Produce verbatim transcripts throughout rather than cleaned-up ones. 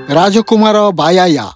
राजकुमार बायाया।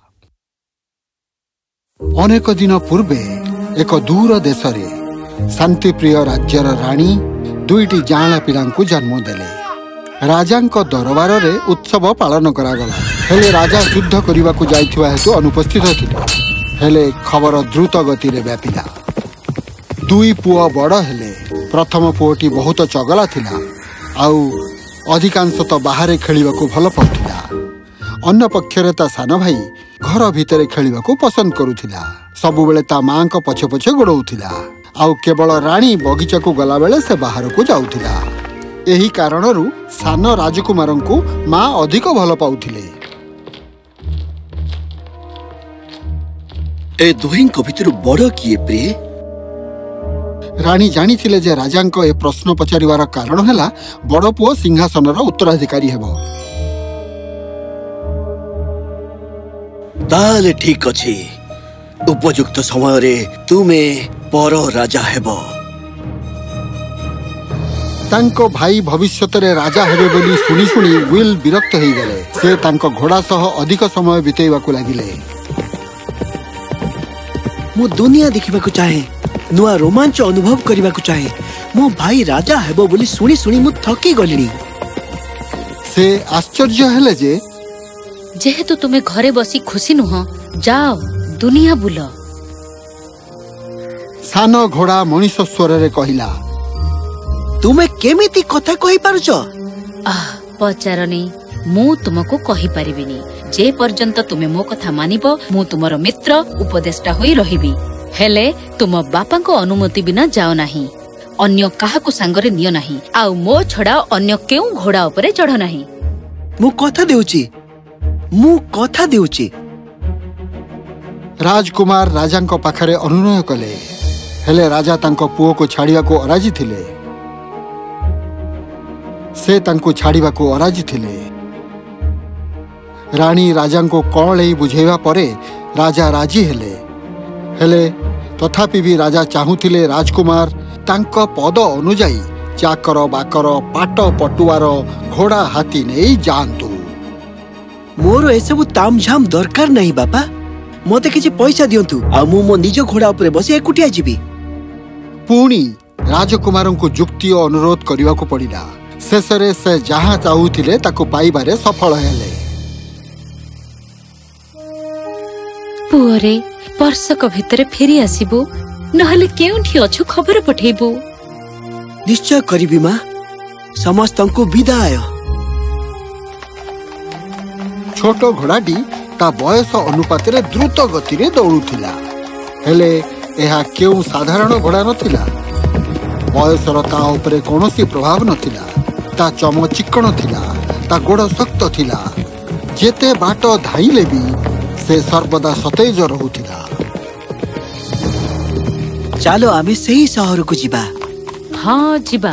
अनेक दिन पूर्वे एक दूर देश रे शांतिप्रिय राज्यर राणी दुईटी जांला पिलांकु जन्म देले। राजांको दरबार रे उत्सव पालन करागला। हेले राजा युद्ध करने जाइथिबा हेतु अनुपस्थित थिले। हेले खबर द्रुत गति रे व्यापिला। दुई पुआ बड़ हेले। प्रथम पुओटी बहुत चगला थिला आउ अधिकांश तो बाहर खेलिबाकू भल पाउथिला। अन्य पक्षरे ता सान भाई घर भितर खेलिबाकू पसंद करुथिला। सबु बेले ता मां को पछे पछे गोड़ौथिला आउ केवल रानी बगीचा को गला बेले से बाहर को जाउथिला। एही कारणरू सान राजकुमारंकु मां अधिक भल पाउथिले। ए दुहिंको भितरु बड़ किए प्रिय? रानी जानी थिले जे राजांको ए प्रश्न पचारिवार कारण हैला बड़ पुओ सिंहासनर उत्तराधिकारी हेबो। ताले ठीक अछि। उपयुक्त समय रे तुमे पर राजा हेबो। तांको भाई भविष्यत रे राजा हेबे बोली सुनी सुनी विल विरक्त होई गेले। से तांको घोड़ा सह अधिक समय बितेइबाकू लागिले। मु दुनिया देखिबाकू चाहे, नुआ रोमांच अनुभव करिबाकू चाहे। मो भाई राजा हेबो बोली सुनी सुनी मु थकी गलिनी। से आश्चर्य हेले जे जेहेतु तुमे घरे बसी खुशी नुह, जाओ दुनिया बुल। सान घोड़ा मनीष स्वर रे कहिला, तुमे केमिति कथा कहि पारुछ? आह पचारनी, मु तुमको कहि परिबिनी। जे पर्यंत तुमे मो कथा मानिबो मु तुमरो मित्र उपदेष्टा होई रहिबी। हेले तुम बापा को अनुमति बिना जाओ नाही। अन्य काहाकू सांगरे नियो नाही। आउ मो छडा अन्य केउ घोड़ा उपरे चढ़ नाही। मु कथा देउची, मु कथा देउची। राजकुमार राजांको पाखरे अनुनय कले। हेले राजा तांको पुओ को छाड़िया को अराजी थिले। से तांको छाड़िया को अराजी थिले। रानी राजांको कौळेई बुझेवा परे राजा राजी हेले। हेले तथापि भी राजा चाहुथिले राजकुमार तांको पद अनुजाई चाकर बाकर पाट पटुआर घोड़ा हाथी नहीं जांतु। मोर एसबु तामझाम दरकार नहीं बापा। मते किछि पैसा दियंतु आ मु मो निज घोड़ा उपरे बसी एकुटिया जीवी। पुणी राजकुमारंकु जुक्ति और अनुरोध करिवा को पड़िला। शेषरे से जहाँ चाहुथिले ताको पाइबारे सफल हेले। पुअरे वर्षक भितर फेरी आसीबो, नहले केउठी अछु खबर पठेबो। निश्चय करिबी मां। समस्तंकु विदाय। छोट घोड़ाटी ता बयस अनुपात रे द्रुत गति रे दौड़ुथिला। हेले एहा केउ साधारण घोड़ा नथिला। बयसर ता उपरे कोनोसी प्रभाव नथिला। ता चम चिक्कण थिला, ता गोड़ शक्त थिला। जेते बाट धाइले भी से सर्वदा सतेज रहुथिला। चलो आमे सही शहर को जिबा। हाँ जिबा।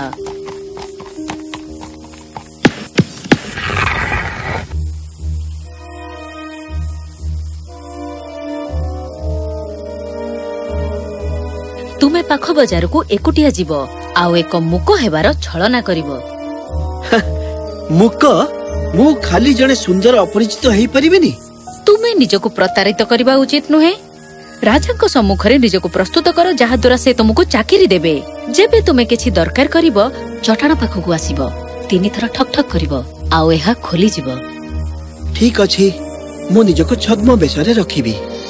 तुमे पाख बजार को एकुटिया जीव आउ एक मुक हेबार छलना करिवो। मुक? मु खाली जने सुंदर अपरिचित हेई परिबेनी? तुमे निजको प्रतारित करबा उचित नुहे। राजा को सम्मुखरे निजको प्रस्तुत कर जहा द्वारा से तुमको चाकरी देबे। जेबे तुमे किछि दरकार करिवो चटाण पाखकु आसीबो। तीन थर ठक ठक करिवो आउ एहा खोली जीवो। ठीक अछि, मु निजको छद्म बेसरे रखिबी।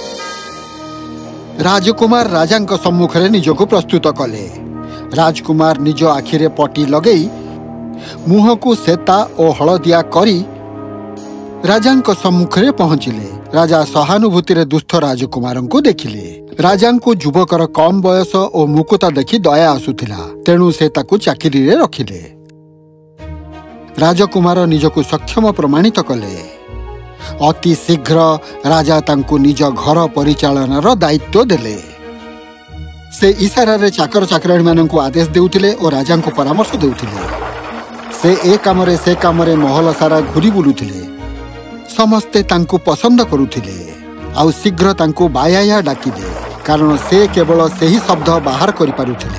राजकुमार राजांको सम्मुखरे निजको प्रस्तुत कले। राजकुमार निज आखिरे पटी लगेई मुह को सेता और हलदिया करी राजांको सम्मुखरे पहुंचिले। राजा सहानुभूति रे दुष्ट राजकुमार को देखिले। राजांको युवकर कम बयस और मुकुता देखि दया आसुथिला। तेणु से ताकू चाकरी रे रखिले। राजकुमार निजको सक्षम प्रमाणित कले। अति शीघ्र राजा तांको निज घर परिचालनार दायित्व देले। से इशारा रे चाकर चाकराणी माननकु आदेश देउथिले और राजा को परामर्श देउथिले। से ए कामरे से कामरे महल सारा घुरी बुलुथिले। समस्ते तांको पसंद करुथिले। आउ शीघ्र तांको बायाया डाकिले, कारण से केवल सेही शब्द बाहर करि पारुथिले।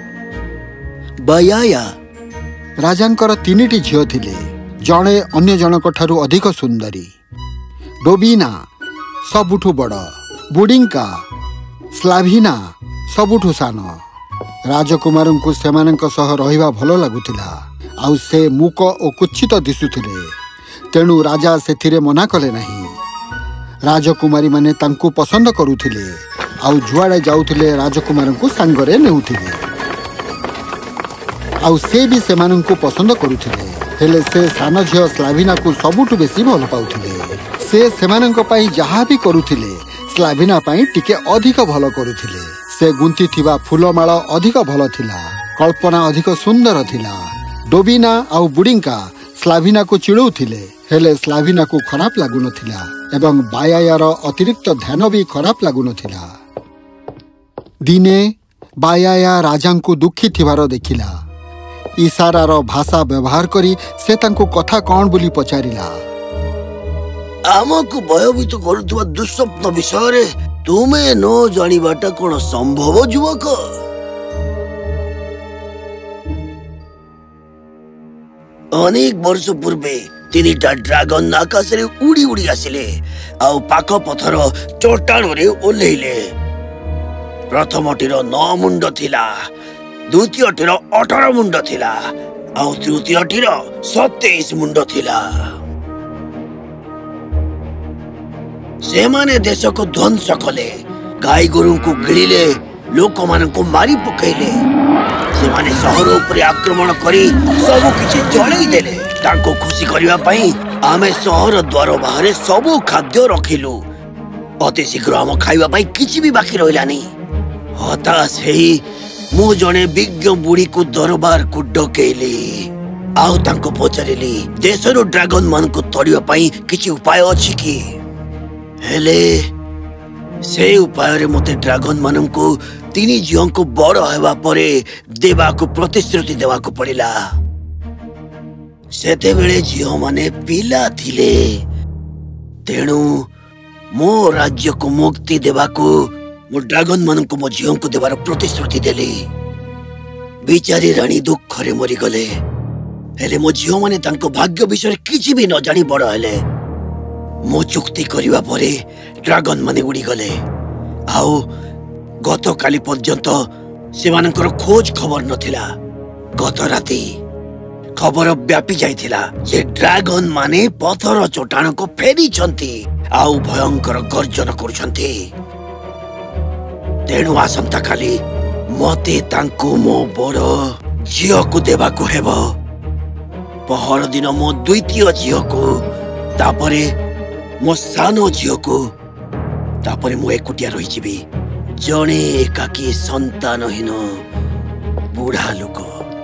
बायाया राजांकर तीनिटी झियो थिले। जणे अन्य जनक ठारू अधिक सुंदरी। डोबिना सबुठु बड़, बुडिंका स्लाभिना सबुठु सान। राजकुमार को सेमानंक सह रहिबा भल लागुथिला आउ से मूक और कुचित दिसुथिले, तेणु राजा सेथिरे मना कले नहीं। राजकुमारी माने तांकु पसंद करुथिले आउ जुआड़े जाउथिले राजकुमार को सांगरे नेउथिले आउ से भी सेमानंकु पसंद करुथिले। हेले से सान झियो स्लाभिना को सबुठु बेसी भल पाउथिले। से सेमानंक पई जहा भी करुथिले स्लाभिना पई टिके अधिक भल करुथिले। से गुंथि थिबा फूलमाଳ अधिक भल थिला, कल्पना अधिक सुंदर थिला। डोबिना आउ बुडिंका स्लाभिना को चिड़ौथिले, हेले स्लाभिना को खराब लागु नथिला एवं बायायार अतिरिक्त ध्यान भी खराब लागु नथिला। दिने बायाया राजा को दुखी थिबार देखिला। इशारार भाषा व्यवहार करी से तांको कथा कौन बोली पचारिला। आमको भयभीत करुवा दुस्वप्न विषय तुम्हें न जानिबाटा कौन संभव युवक? अनेक वर्ष पूर्वे तीनटा ड्रागन आकाश रे उड़ी उड़ी आसिले आउ पाख पथर चट्टाण रे ओल्हेइले। प्रथमटीर नौ मुंड थिला, द्वितीयटीर अठारह मुंड थिला आउ तृतीयटीर सत्ताईस मुंड थिला। सेमाने देश को ध्वंस कले, गाई गोरु को गिड़िले, लोक मान को मारी पकैले। सेमाने शहर उपरे आक्रमण करी सबु किछि जळेई देले। तांको खुशी करिवा पई आमे शहर द्वार बाहरे सबु खाद्य रखिलु। अति शीघ्र आम खाइबा पई किछि भी बाकी रहिलानी। हताश हेई मु जणे विज्ञ बुढ़ी को दरबार को डकेइली आउ तांको पचारिली देशर ड्रागन मान को तड़िया पई किछि उपाय अछि कि? हेले से उपाय रे मते ड्रागन मान को तीन झीओं को बड़ हेबा परे देवा को प्रतिश्रुति देवा को पड़िला। सेते बेले झीओ माने पिला थिले, तेणु मो राज्य को मुक्ति देवा को मो ड्रागन मान को मो झीओं को देवार प्रतिश्रुति देली। बिचारी रानी दुख रे मरी गले। हेले मो झीओ माने तांको भाग्य विषय किछि भी न जानी बड़ हेले। मो चुक्ति करिवा परे ड्रागन माने उड़ी गले आउ गत काली पर्यंत सेमानकर खोज खबर नथिला। गत राती खबर व्यापी जाइथिला जे ड्रागन माने पथर चट्टाण को फेरी छंती आउ भयंकर गर्जन करुछंती। तेणु आसंता काली मते तांको मो बड़ झियो को देबा को हेबो। पहर दिन मो द्वितीय झियो को, तापरे मो सानो झियो को, तापरे मो एकुटिया रही जीवी, जणे एकाकी संतानहीन बुढ़ा लोक।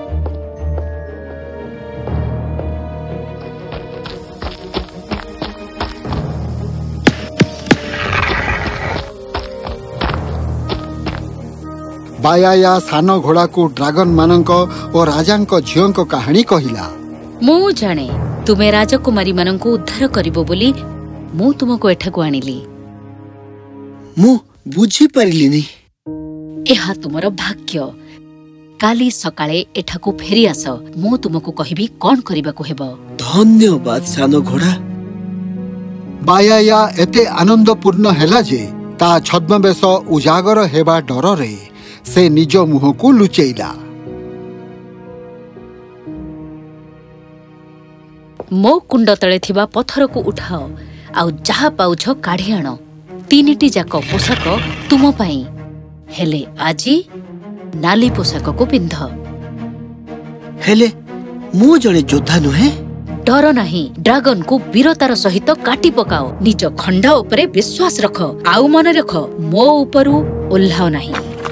बायाया सान घोड़ा को ड्रागन मानक और राजांक झियोंक कहानी कहिला। मु जाने तुमे राजकुमारी मानक उद्धार करिबो बोली मु तुमको एठाकु आनिली। मु बुझी पारिलिनी। एहा तुमर भाग्य। काली सकाळे एठाकु फेरी आस, मु तुमको कहिबी कोन करिबाकु हेबो। धन्यवाद सानो घोड़ा। बायाया एते आनंदपूर्ण हेला जे ता छद्मवेश उजागर हेबा डर रे से निज मुह को लुचेइला। मो कुंड तले थिबा पत्थर को उठाओ आउ जहा पाउछ काढी आण। तीनिटी जाक पोशाक तुम पाई, हेले आजी नाली पोशाक को पिंध। हेले मु जणे योद्धा नुहे। डर नहीं, ड्रागन को वीरतार सहित काटी पकाओ। निज खंडा उपरे विश्वास रख आउ मन रख मो उपरु ओल्हाओ नहीं।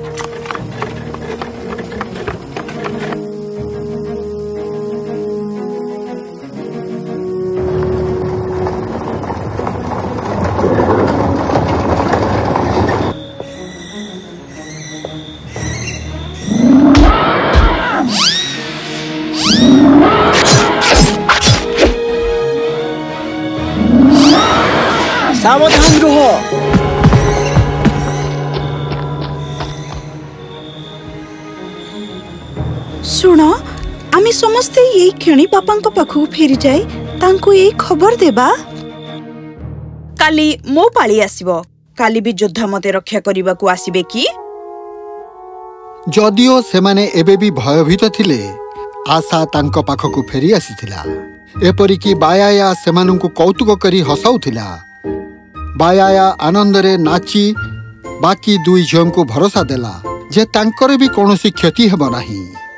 सावधान रहो। शुण आमे समस्ते यही क्षणी बापा पाखु फेरी जाए तांको ये खबर देबा। काली मो पाली आसीबो काली भी योद्धा मते रक्षा करबा को आसीबे कि जदिओ सेमाने एबे भी भयभीत थिले आशा तांको पाखकु फेरी आसीथिला एपरिकी बायाया सेमानंकु कौतुक करी हसाउथिला बायाया आनंदरे नाची बाकी दुई झियोंकु भरोसा देला जे तांकर भी कोनोसी क्षति हेबो नाही।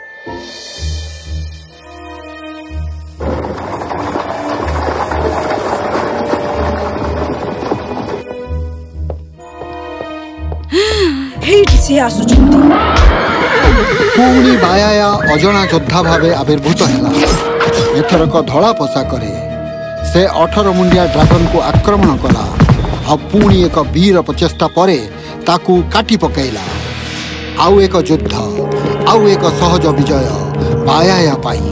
हेठी से आसुचंती पुणी बायाया अजना योद्धा भावे आविर्भूत हेला एथरक धड़ा पोशाकरे से अठर मुंडिया ड्रागन को आक्रमण कला आ पुणी एक वीर प्रचेष्टा परे ताकू काटी पकैला आउ एक युद्ध आउ एक सहज विजय बायाया पाई।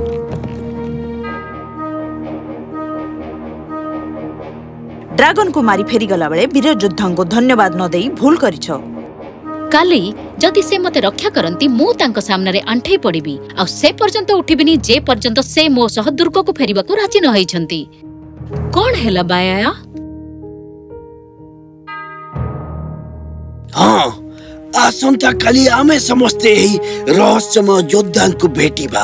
ड्रागन को मारी फेरी गला बेले वीर योद्धा को धन्यवाद न देई भूल करिछ। काली जदि से मते रक्षा करंती मु तांको सामने रे अंठै पड़िबी आ से पर्यंत उठिबिनी जे पर्यंत से मो सह दुर्ग को फेरिबा को राजी न होइछंती। कोन हेला बायाया? हाँ आसंता काली आमे समस्ते ही रहस्यमय योद्धा को भेटिबा।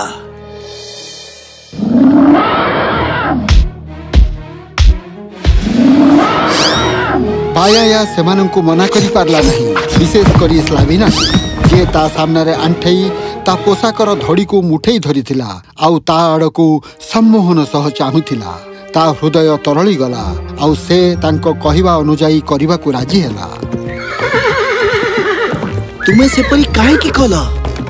बायाया सेमानंकु मना करि पारला नहीं विशेष करी स्लाविना जे ता सामने रे अंठई ता पोशाकर धड़ी को मुठेई धरिथिला आउ ता आड़कू सम्मोहन सह चाहुथिला ता हृदय तरली गला आउ से तांको कहिबा अनुजाई करिबा को राजी हैला। तुमे से परी काहे की कला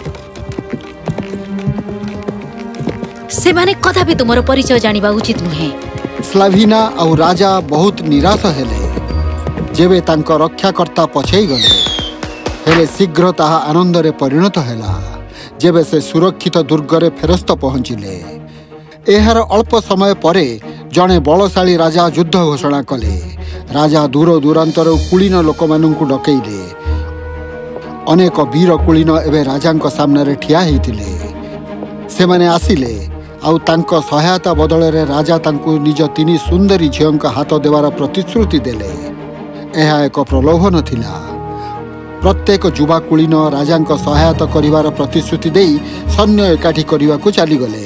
से माने कदा भी तुमरो परिचय जानिबा उचित नुहे। स्लाविना आउ राजा बहुत निराश हेले जेबे तांको रक्षाकर्ता पछेई गले हेले शीघ्र ताहा आनंदरे परिणत हैला जेबे से सुरक्षित दुर्गरे फेरस्त पहुंचिले। एहार अल्प समय परे जणे बलशाली राजा युद्ध घोषणा कले। राजा दूर दूरांतर कुलीन लोक मानंकु डकैले। अनेक वीर कुलीन एबे राजांक सामने रे ठिया हेतिले। सेमाने आसिले आउ तांको सहायता बदଳରେ राजा तांकु निज तिनी सुंदरी झियोंक हाथ देवार प्रतिश्रुति देले। यह एक प्रलोभन थिला। प्रत्येक युवा कुलीन राजांक सहायता करिवार प्रतिश्रुति देई सैन्य एकाठी करिवा को चली गले।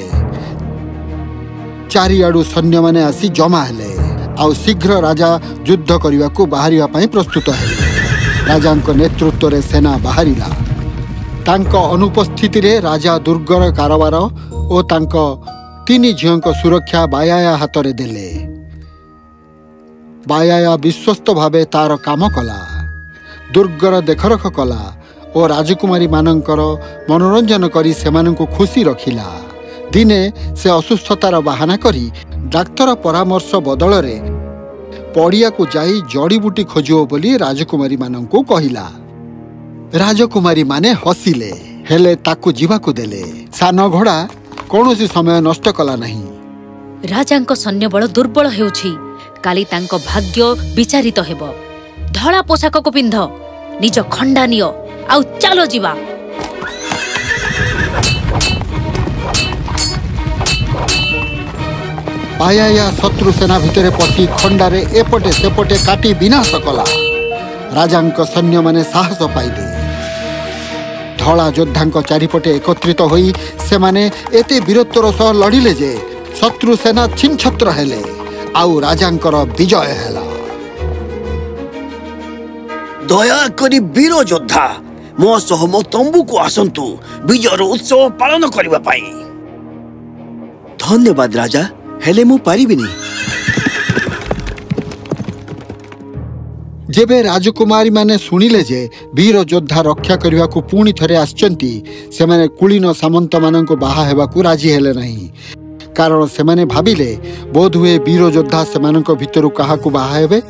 चारिआडू सैन्य माने आसी जमा हेले आउ शीघ्र राजा युद्ध करिवा को बाहरिया पई प्रस्तुत हेले। राजांक नेतृत्व रे सेना बाहरिला। तांको अनुपस्थिति रे राजा दुर्गर कारबार ओ तांको तीन झियोंक सुरक्षा बायाया हाथ रे देले। बायाया विश्वस्त भावे तार काम कला दुर्गर देखरख कला और राजकुमारी मानंकर मनोरंजन करी सेमानंकु खुशी रखिला। दिने से असुस्थतार बहाना करी डाक्तर परामर्श बदल रे पड़िया को जाई जड़ीबूटी खोजियो बोली राजकुमारी मानंकु कहिला। राजकुमारी माने हसिले हेले ताकु जीवाकु देले। सान घोड़ा कौनसी समय नष्ट कला नहीं। राजांक सैन्य बल दुर्बल हेउछि। काली तांको भाग्य विचारित हेब। धला पोशाक को पिंध निज खंडा नियो आउ चलो जीवा। बायाया शत्रु सेना भितरे पशि खंडारे एपटे सेपटे काटी विनाश कला। राजांक सैन्य माने साहस पाइले। धला योद्धांक चारिपटे एकत्रित होई सेमाने एते वीरत्वर सह लड़िले जे शत्रु सेना छिनछत्र हेले आउ राजांकर विजय हेला। दया करी वीर योद्धा मो सह मो तंबू को आसंतु विजयर उत्सव पालन करबा पाई। धन्यवाद राजा हेले मु पारिबिनी। जेबे राजकुमारी माने सुनिले जे वीर योद्धा रक्षा करबा को पुणी थरे आछंती सेमाने कुलीन सामंत मानंको बाहा हेबा को राजी हेले नहीं। कारण सेमाने भाबिले बोध हुए वीर योद्धा सेमानंको भितरु काहा को बाहा हेबे।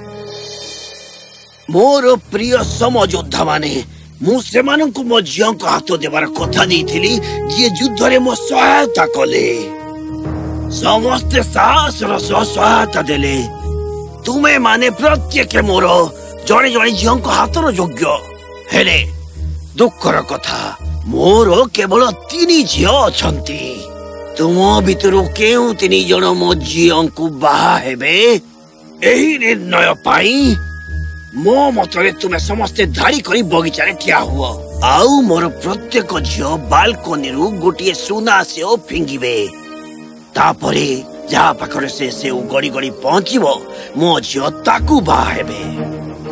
मोर प्रिय सम योद्धा माने मु सेमानंको मो झियोंको हाथ देबार कथा देइथिली जे युद्ध रे मो सहायता कले। समस्त साहस र सहायता देले। तुमे माने प्रत्येक मोर जणे जणे झियोंको हाथर योग्य हेले दुखर कथा मोर केवल तीन झियो अछंती। तुम भितरु केउ तीन जण मो झियोंको बाहा हेबे एही निर्णय पाई मो मतरे तुमे समस्ते धाड़ी करी बगीचा रे ठिया हुआ आउ मोर प्रत्येक झियो बालकोनी रु गोटिए सुना सेओ फिंगिबे तापरे जहा पाखरे से सेओ गड़ी गड़ी पहुंचीबो मो झियो ताकू बाहा हेबे।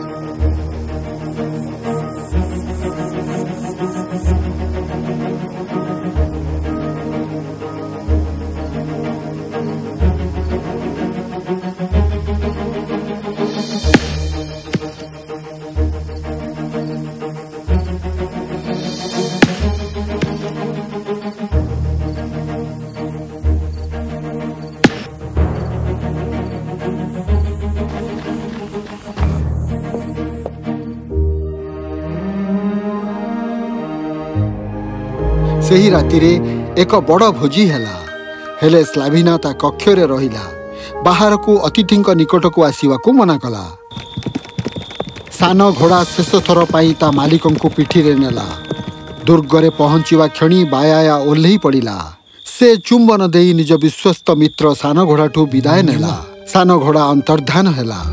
सेही रातिरे एक बड़ भोजी हैला हेले स्लाभिना ता कक्षरे रहिला बाहर को अतिथि निकट को आसीवा को मना कला। सान घोड़ा शेष थर पाई ता मालिक को पिठी रे नेला दुर्गरे पहुंचीवा क्षणी बायाया ओल्ही पड़िला से चुंबन देई निज विश्वस्त मित्र सान घोड़ा ठू विदाय नेला। सान घोड़ा अंतर्धान हैला।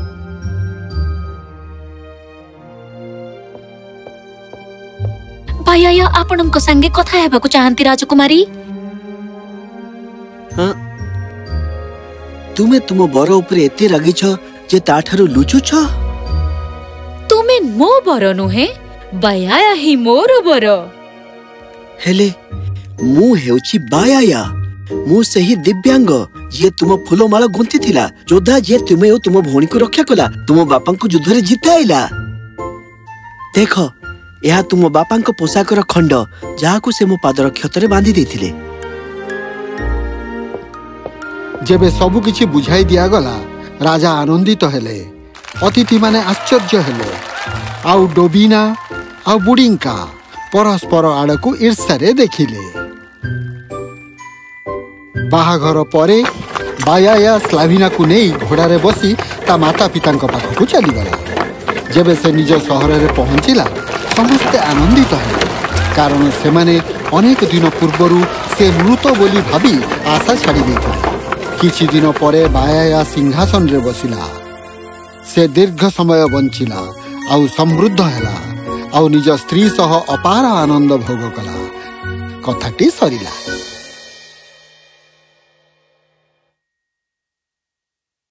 बाया आपणक संगे कथा हेबाकु चाहंती राजकुमारी। हाँ तुमे तुम बर उपरे एते रागी छ जे ताठारु लुचु छ। तुमे मो बर नुहे बाया ही मोर बर। हेले मु हेउची बाया मु सही दिव्यांग जे तुम फूलमाला गुंथि थिला जोधा जे तुमे ओ तुम भौणी को रक्षा कला तुम बापा को युद्ध रे जिताइला। देखो यह तुम बापा को पोशाकर खंड जहां से मो पादर क्षतरे बांधी देथिले। जेबे सबु किछि बुझाई दिया गला राजा आनंदित हेले अतिथि माने आश्चर्य हेले आउ डोबिना आउ बुडिंका परस्पर आड़कू ईर्ष्यारे देखिले। बाहाघर परे बाया स्लाभिना को नहीं घोड़ारे बसी ता माता पिता पाखक चलीगला। जेबे से निज सहर रे पहुंचिला समस्ते आनंदित हेले कारण से माने अनेक दिन पूर्वरु से मृत बोली भाबी आशा छाड़ी देथिले। किछि दिन परे बाया सिंहासन रे बसिला से दीर्घ समय बंचिला आउ समृद्ध हैला आउ निज स्त्री सह अपार आनंद भोग कला। कथाटी सरिला।